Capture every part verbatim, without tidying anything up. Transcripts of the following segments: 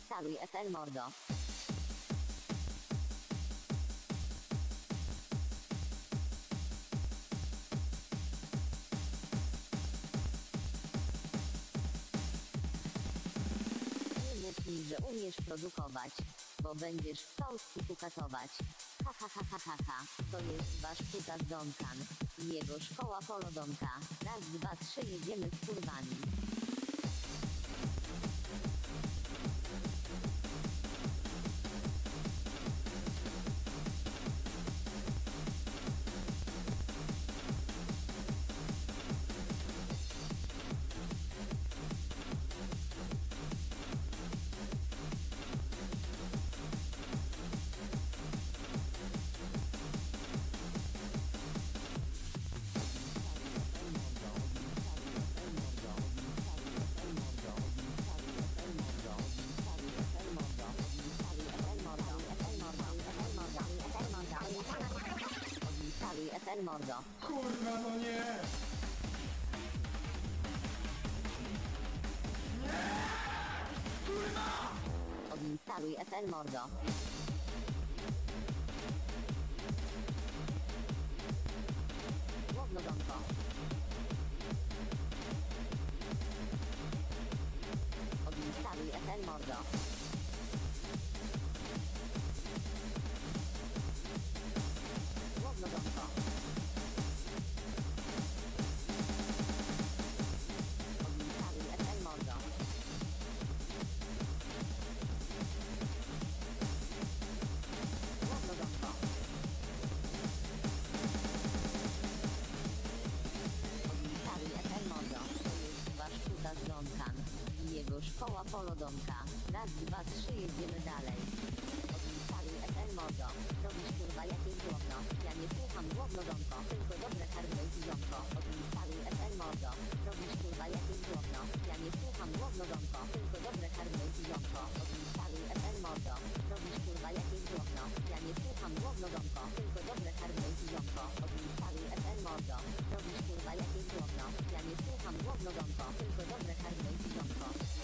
Odinstaluj F L mordo. Nie mów mi, że umiesz produkować, bo będziesz w Polsku katować. Ha ha ha ha ha ha, to jest wasz kutas Donkan, jego szkoła polodonka. Raz, dwa, trzy, jedziemy z kurwami. Odinstaluj F L mordo. Kurwa, no nie! Nie! Kurwa! Odinstaluj F L mordo. Głównodonko. Odinstaluj F L mordo. Głównodonko. Odinstaluj F L mordo. Głównodonko. Odinstaluj F L mordo. To jest wasz kutas Donkan, jego szkoła polodonka. Raz, dwa, trzy, jedziemy dalej. Odinstaluj F L mordo. Robisz kurwa jakieś gówno. Ja nie słucham głównodonko, tylko dobre hardware ziomko. Odinstaluj F L mordo. Robisz kurwa jakieś gówno. Ja nie słucham głównodonko, tylko dobre hardware ziomko. Odinstaluj F L mordo. Robisz kurwa jakieś gówno. Ja nie słucham głównodonko, tylko dobre hardware ziomko. Odinstaluj F L mordo. Robisz kurwa jakieś gówno. Ja nie słucham głównodonko, tylko dobre hardware ziomko.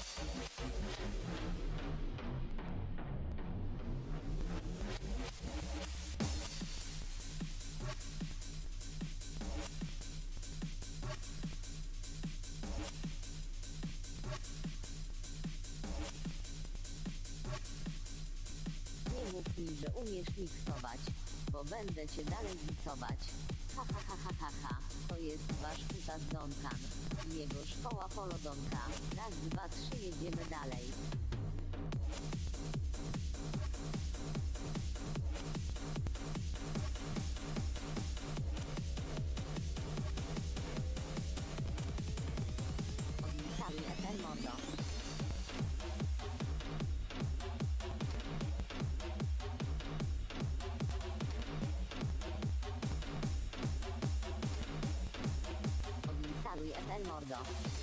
Nie mów mi, że umiesz miksować, bo będę cię dalej miksować. Ha ha ha ha ha ha, to jest wasz kutas Donkan, jego szkoła polodonka. Raz, dwa, trzy, jedziemy dalej. Odinstaluj F L mordo. Odinstaluj F L mordo.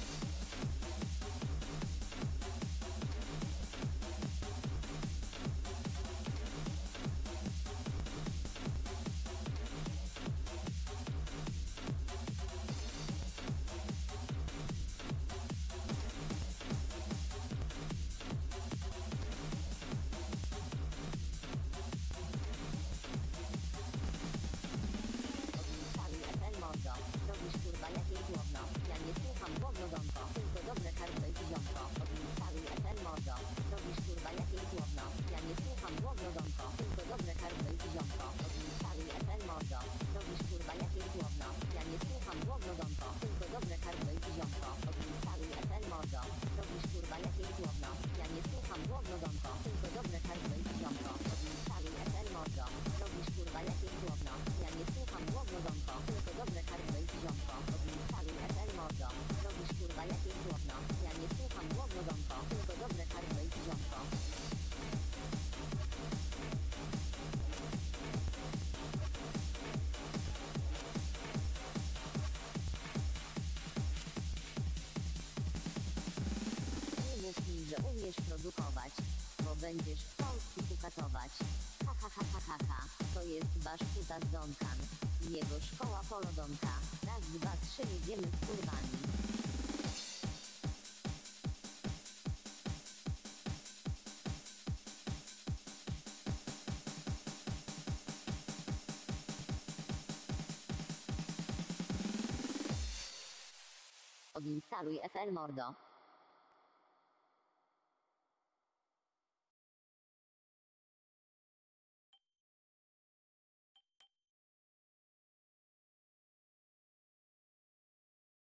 Odinstaluj F L mordo. Robisz kurwa jakieś gówno. Ja nie słucham głównodonko, tylko dobre hardware ziomko. Odinstaluj F L mordo. Robisz kurwa jakieś gówno. Ja nie słucham głównodonko, tylko dobre hardware ziomko. Odinstaluj F L mordo. Robisz kurwa jakieś gówno. Ja nie słucham głównodonko, tylko dobre hardware ziomko. Odinstaluj F L mordo. Robisz kurwa jakieś gówno. Ja nie słucham głównodonko, tylko dobre hardware ziomko. Odinstaluj F L mordo. Robisz kurwa jakieś gówno. Ja nie słucham głównodonko, tylko dobre hardware ziomko. Odinstaluj F L mordo. Robisz kurwa jakieś gówno. Ja nie słucham głównodonko, tylko dobre hardware ziomko. Nie mów mi, że umiesz produkować, bo będziesz w Polsku katować. Ha ha ha ha ha ha, to jest wasz kutas Donkan, jego szkoła polodonka. Raz, dwa, trzy, jedziemy z kurwami. Odinstaluj F L mordo.